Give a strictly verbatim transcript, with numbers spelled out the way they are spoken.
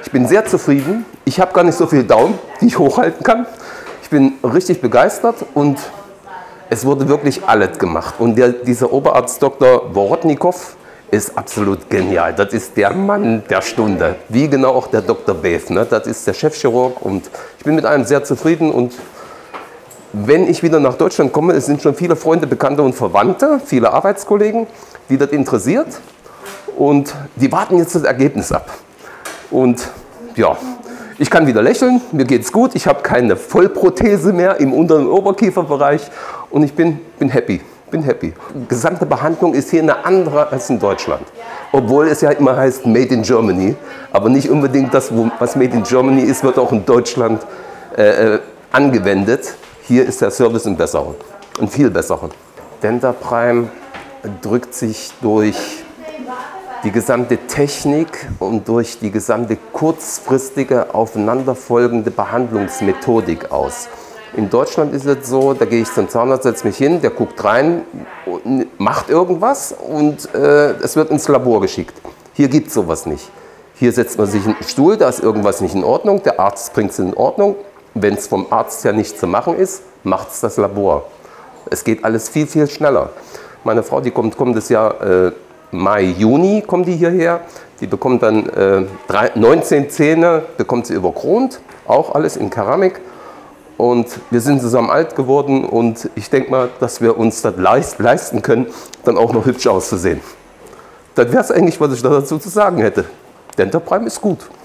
Ich bin sehr zufrieden. Ich habe gar nicht so viele Daumen, die ich hochhalten kann. Ich bin richtig begeistert und es wurde wirklich alles gemacht. Und der, dieser Oberarzt Doktor Worotnikow ist absolut genial. Das ist der Mann der Stunde. Wie genau auch der Doktor Beef. Ne? Das ist der Chefchirurg und ich bin mit allem sehr zufrieden. Und wenn ich wieder nach Deutschland komme, es sind schon viele Freunde, Bekannte und Verwandte, viele Arbeitskollegen, die das interessiert. Und die warten jetzt das Ergebnis ab. Und ja, ich kann wieder lächeln, mir geht's gut, ich habe keine Vollprothese mehr im unteren Oberkieferbereich und ich bin, bin happy, bin happy. Die gesamte Behandlung ist hier eine andere als in Deutschland. Obwohl es ja immer heißt Made in Germany, aber nicht unbedingt das, was Made in Germany ist, wird auch in Deutschland äh, angewendet. Hier ist der Service ein besserer, ein viel besserer. Dentaprime drückt sich durch die gesamte Technik und durch die gesamte kurzfristige, aufeinanderfolgende Behandlungsmethodik aus. In Deutschland ist es so, da gehe ich zum Zahnarzt, setze mich hin, der guckt rein, macht irgendwas und äh, es wird ins Labor geschickt. Hier gibt es sowas nicht. Hier setzt man sich in den Stuhl, da ist irgendwas nicht in Ordnung, der Arzt bringt es in Ordnung. Wenn es vom Arzt her nicht zu machen ist, macht es das Labor. Es geht alles viel, viel schneller. Meine Frau, die kommt kommendes Jahr, äh, Mai, Juni kommt die hierher. Die bekommt dann äh, neunzehn Zähne, bekommt sie überkront, auch alles in Keramik. Und wir sind zusammen alt geworden und ich denke mal, dass wir uns das leist, leisten können, dann auch noch hübsch auszusehen. Das wäre es eigentlich, was ich dazu zu sagen hätte. Dentaprime ist gut.